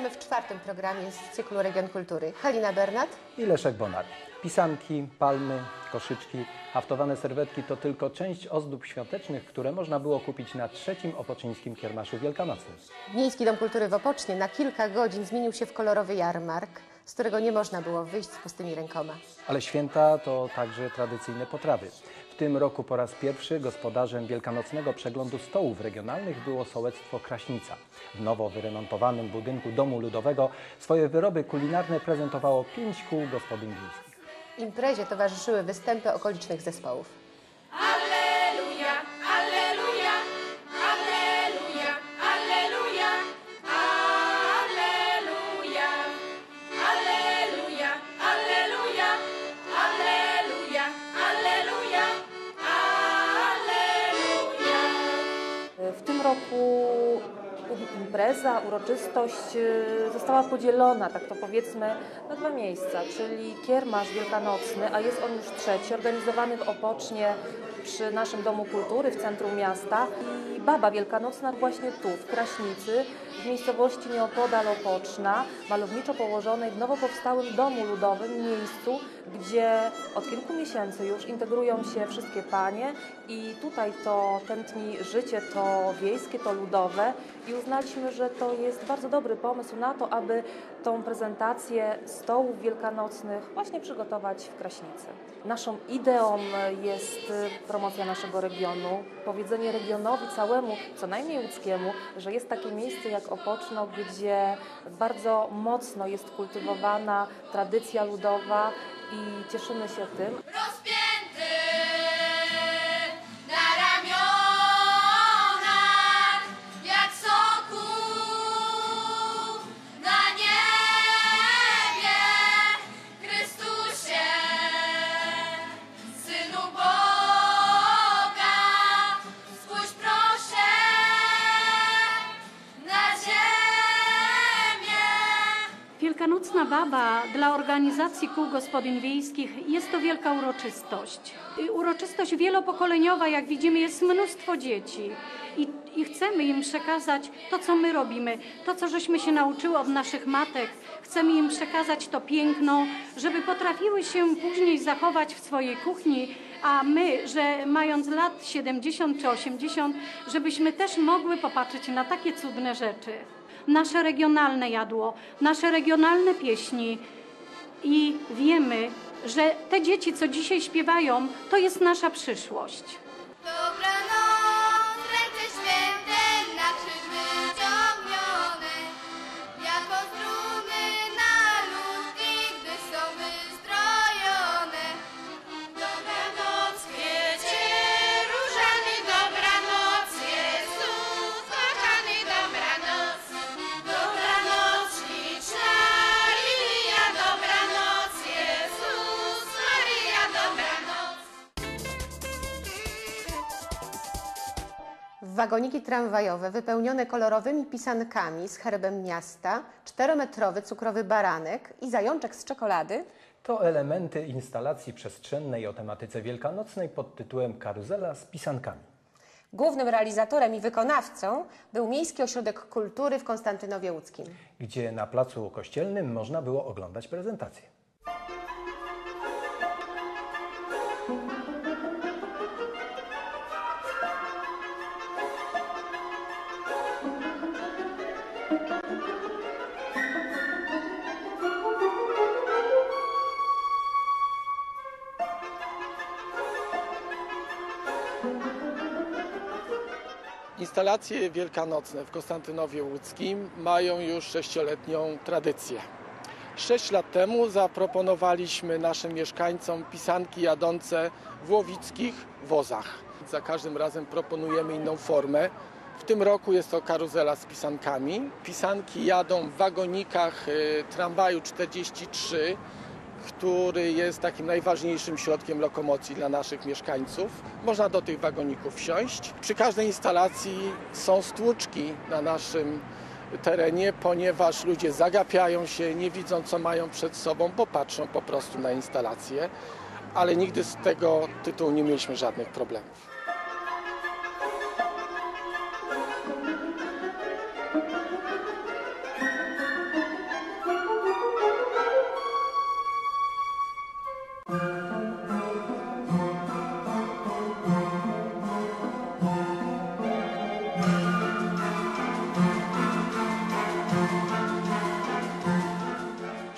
Witamy w czwartym programie z cyklu Region Kultury. Halina Bernat i Leszek Bonar. Pisanki, palmy, koszyczki, haftowane serwetki to tylko część ozdób świątecznych, które można było kupić na trzecim opoczyńskim kiermaszu wielkanocnym. Miejski Dom Kultury w Opocznie na kilka godzin zmienił się w kolorowy jarmark, z którego nie można było wyjść z pustymi rękoma. Ale święta to także tradycyjne potrawy. W tym roku po raz pierwszy gospodarzem wielkanocnego przeglądu stołów regionalnych było sołectwo Kraśnica. W nowo wyremontowanym budynku Domu Ludowego swoje wyroby kulinarne prezentowało 5 kół gospodyń wiejskich. Imprezie towarzyszyły występy okolicznych zespołów. Alleluja, alleluja, alleluja, alleluja, alleluja, alleluja, alleluja, alleluja, alleluja, alleluja. W tym roku impreza, uroczystość została podzielona, tak to powiedzmy, na dwa miejsca, czyli kiermasz wielkanocny, a jest on już trzeci, organizowany w Opocznie przy naszym Domu Kultury w centrum miasta, i baba wielkanocna właśnie tu, w Kraśnicy, w miejscowości nieopodal Opoczna, malowniczo położonej w nowo powstałym Domu Ludowym, miejscu, gdzie od kilku miesięcy już integrują się wszystkie panie i tutaj to tętni życie, to wiejskie, to ludowe, i uznaliśmy, że to jest bardzo dobry pomysł na to, aby tą prezentację stołów wielkanocnych właśnie przygotować w Kraśnicy. Naszą ideą jest promocja naszego regionu, powiedzenie regionowi całemu, co najmniej łódzkiemu, że jest takie miejsce jak Opoczno, gdzie bardzo mocno jest kultywowana tradycja ludowa i cieszymy się tym. Rozpięty na ramionach, jak sokół na niebie, Chrystusie, Synu Boga, spójrz proszę na ziemię. Wielkanocna baba dla organizacji kół gospodyń wiejskich jest to wielka uroczystość. Uroczystość wielopokoleniowa, jak widzimy, jest mnóstwo dzieci i chcemy im przekazać to, co my robimy, to, co żeśmy się nauczyły od naszych matek. Chcemy im przekazać to piękno, żeby potrafiły się później zachować w swojej kuchni, a my, że mając lat 70 czy 80, żebyśmy też mogły popatrzeć na takie cudne rzeczy. Nasze regionalne jadło, nasze regionalne pieśni, i wiemy, że te dzieci, co dzisiaj śpiewają, to jest nasza przyszłość. Dobranoc, ręce święte na krzyż wyciągnione, jako struny na lutni, gdy są wystrojone. Dobranoc, kwiecie różany, dobranoc, Jezus kochany, dobranoc. Dobranoc, śliczna lilia, dobranoc, Jezus Maryja, dobranoc. Wagoniki tramwajowe wypełnione kolorowymi pisankami z herbem miasta, 4-metrowy cukrowy baranek i zajączek z czekolady To elementy instalacji przestrzennej o tematyce wielkanocnej pod tytułem Karuzela z pisankami. Głównym realizatorem i wykonawcą był Miejski Ośrodek Kultury w Konstantynowie Łódzkim. Gdzie na placu kościelnym można było oglądać prezentację. Instalacje wielkanocne w Konstantynowie Łódzkim mają już 6-letnią tradycję. 6 lat temu zaproponowaliśmy naszym mieszkańcom pisanki jadące w łowickich wozach. Za każdym razem proponujemy inną formę. W tym roku jest to karuzela z pisankami. Pisanki jadą w wagonikach tramwaju 43, który jest takim najważniejszym środkiem lokomocji dla naszych mieszkańców. Można do tych wagoników wsiąść. Przy każdej instalacji są stłuczki na naszym terenie, ponieważ ludzie zagapiają się, nie widzą, co mają przed sobą, bo patrzą po prostu na instalację, ale nigdy z tego tytułu nie mieliśmy żadnych problemów.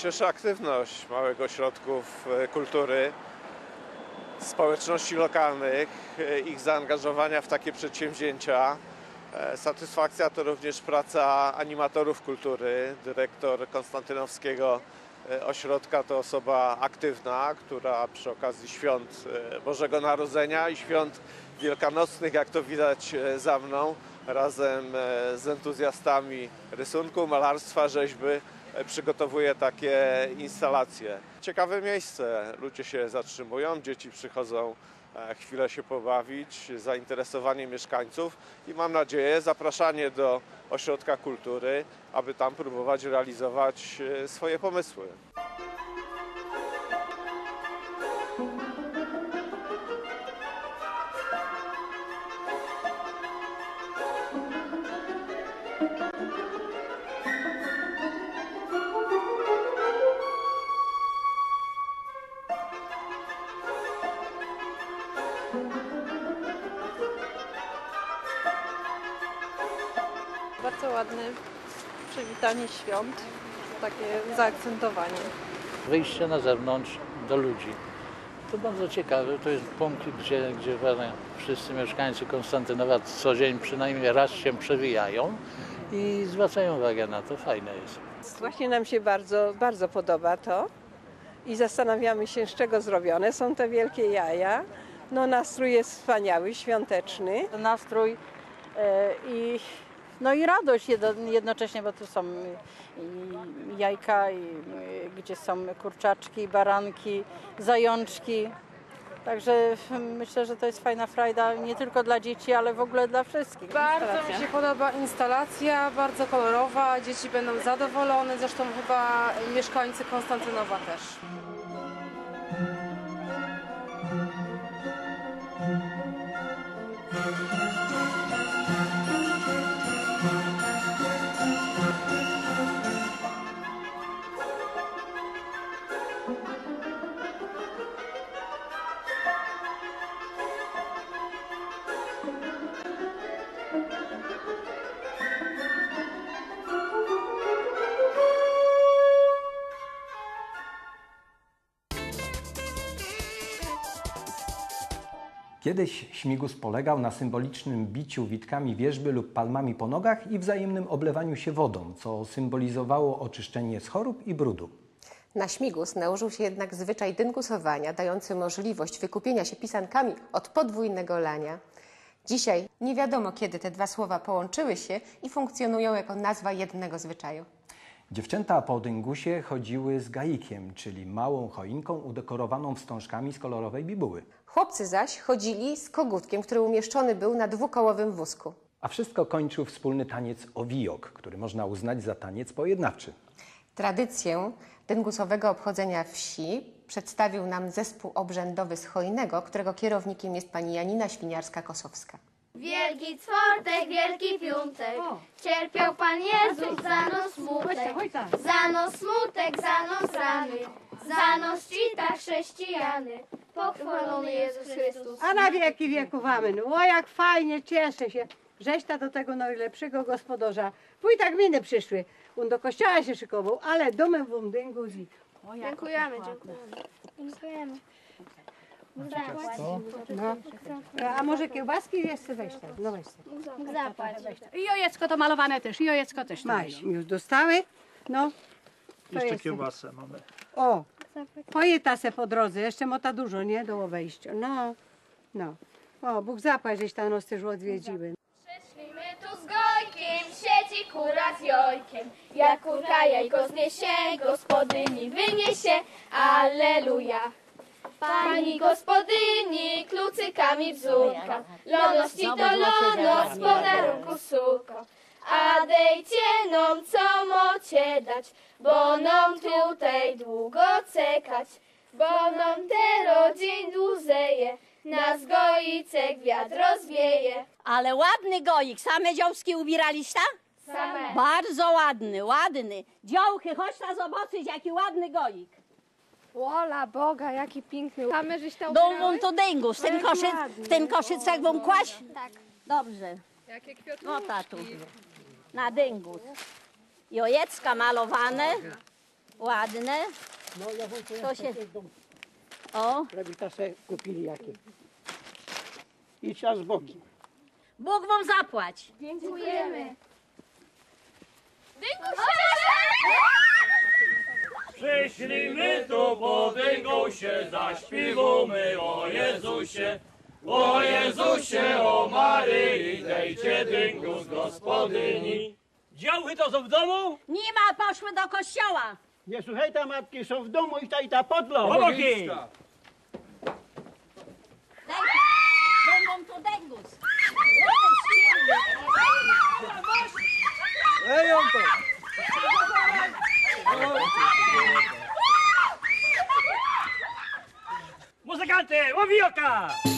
cieszy aktywność małych ośrodków kultury, społeczności lokalnych, ich zaangażowania w takie przedsięwzięcia. Satysfakcja to również praca animatorów kultury. Dyrektor Konstantynowskiego Ośrodka to osoba aktywna, która przy okazji świąt Bożego Narodzenia i świąt wielkanocnych, jak to widać za mną, razem z entuzjastami rysunku, malarstwa, rzeźby przygotowuje takie instalacje. Ciekawe miejsce, ludzie się zatrzymują, dzieci przychodzą chwilę się pobawić, zainteresowanie mieszkańców i mam nadzieję zapraszanie do ośrodka kultury, aby tam próbować realizować swoje pomysły. Bardzo ładne przywitanie świąt, takie zaakcentowanie. Wyjście na zewnątrz do ludzi. To bardzo ciekawe, to jest punkt, gdzie wszyscy mieszkańcy Konstantynowa co dzień przynajmniej raz się przewijają i zwracają uwagę na to, fajne jest. Właśnie nam się bardzo podoba to i zastanawiamy się, z czego zrobione są te wielkie jaja. No, nastrój jest wspaniały, świąteczny. Nastrój i radość jednocześnie, bo tu są i jajka, gdzie są kurczaczki, baranki, zajączki. Także myślę, że to jest fajna frajda nie tylko dla dzieci, ale w ogóle dla wszystkich. Bardzo mi się podoba instalacja, bardzo kolorowa, dzieci będą zadowolone, zresztą chyba mieszkańcy Konstantynowa też. Kiedyś śmigus polegał na symbolicznym biciu witkami wierzby lub palmami po nogach i wzajemnym oblewaniu się wodą, co symbolizowało oczyszczenie z chorób i brudu. Na śmigus nałożył się jednak zwyczaj dyngusowania, dający możliwość wykupienia się pisankami od podwójnego lania. Dzisiaj nie wiadomo, kiedy te dwa słowa połączyły się i funkcjonują jako nazwa jednego zwyczaju. Dziewczęta po dyngusie chodziły z gaikiem, czyli małą choinką udekorowaną wstążkami z kolorowej bibuły. Chłopcy zaś chodzili z kogutkiem, który umieszczony był na dwukołowym wózku. A wszystko kończył wspólny taniec owijok, który można uznać za taniec pojednawczy. Tradycję dyngusowego obchodzenia wsi przedstawił nam zespół obrzędowy z Chojnego, którego kierownikiem jest pani Janina Świniarska-Kosowska. Wielki czwartek, wielki piątek, cierpiał Pan Jezus za nos smutek, za nos smutek, za nos rany, za nos cita chrześcijany, pochwalony Jezus Chrystus. A na wieki wieków amen. O, jak fajnie, cieszę się. Żeśta do tego najlepszego gospodarza. Wójta gminy przyszły. On do kościoła się szykował, ale domem w Umdyngu z... Dziękujemy, dziękujemy. No. A może kiełbaski jest? Weź tam. No weź tam. Zapłać. I jajecko to malowane też, i jajecko też. Maś, już dostały? No. Jeszcze kiełbasę mamy. O, pojeta se po drodze, jeszcze mota dużo, nie? Do wejścia. No, no. O, Bóg zapłać, żeś tam nas też odwiedziły. Przyszliśmy tu z Gojkiem, sieci kura z jojkiem. Jak kurka jajko zniesie, gospodyni wyniesie. Alleluja. Pani gospodyni klucykami wzórka, loności to lonos, podarunku suko. A dejcie nam co mocie dać, bo nam tutaj długo czekać, bo nam te rodzin dłuzeje, nas gojicek wiatr rozwieje. Ale ładny goik, same dziołski ubieraliście? Same. Bardzo ładny, ładny. Dziołchy, chodź ta zobaczyć, jaki ładny goik. Wola Boga, jaki piękny. Same żeś tam Dąbą to dęgus, w ten koszycach wam kłaść? Tak. Dobrze. Jakie kwiatki. No tatu, na dęgus. Jojecka malowane. Ładne. No ja wam To się... O, Prawita se kupili jakie. I trzeba z bokiem. Bóg wam zapłać. Dziękujemy. Przyszliśmy tu po dyngusie, zaśpiewamy o Jezusie. O Jezusie, o Maryi, dejcie dyngus gospodyni. Działy to są w domu? Nie ma, poszły do kościoła. Nie słuchaj, ta matki są w domu i ta podlo. Chłopaki! Będą tu dęgus. Ej, on to! Muzykanty, łowi oka!